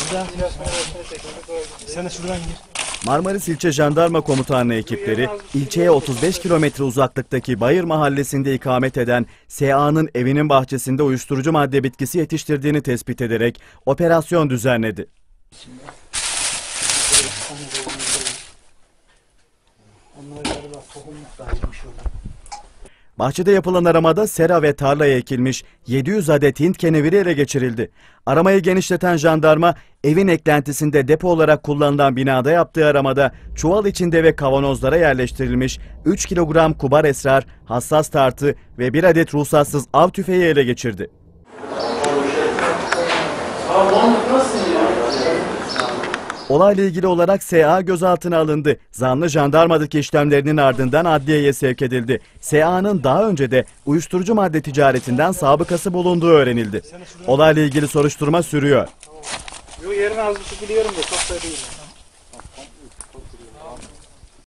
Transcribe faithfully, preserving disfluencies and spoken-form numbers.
Sen de şuradan gir. Marmaris İlçe Jandarma Komutanlığı ekipleri ilçeye otuz beş kilometre uzaklıktaki Bayır Mahallesi'nde ikamet eden S A'nın evinin bahçesinde uyuşturucu madde bitkisi yetiştirdiğini tespit ederek operasyon düzenledi. Bahçede yapılan aramada sera ve tarlaya ekilmiş yedi yüz adet Hint keneviri ele geçirildi. Aramayı genişleten jandarma evin eklentisinde depo olarak kullanılan binada yaptığı aramada çuval içinde ve kavanozlara yerleştirilmiş üç kilogram kubar esrar, hassas tartı ve bir adet ruhsatsız av tüfeği ele geçirdi. Olayla ilgili olarak S A gözaltına alındı. Zanlı jandarmadaki işlemlerinin ardından adliyeye sevk edildi. S A'nın daha önce de uyuşturucu madde ticaretinden sabıkası bulunduğu öğrenildi. Olayla ilgili soruşturma sürüyor. Yo, yerini az buçuk biliyorum da çok da değil.